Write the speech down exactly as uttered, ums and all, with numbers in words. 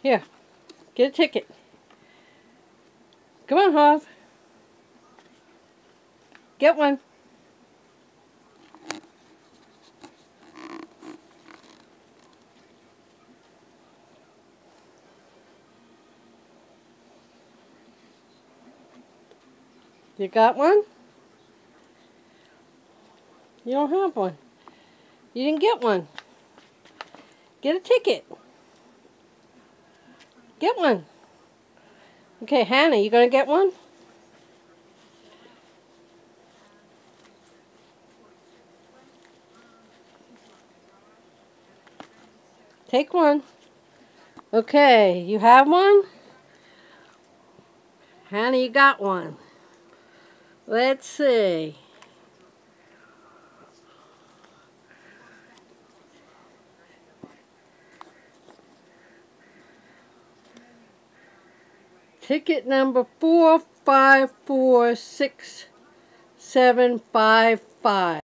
Here, get a ticket. Come on, Harv. Get one. You got one? You don't have one. You didn't get one. Get a ticket. Get one. Okay, Hannah, you gonna get one? Take one. Okay, you have one? Hannah, you got one. Let's see. Ticket number four five four six seven five five.